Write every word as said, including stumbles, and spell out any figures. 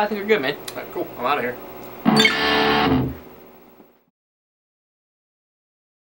I think we're good, man. Alright, cool. I'm out of here.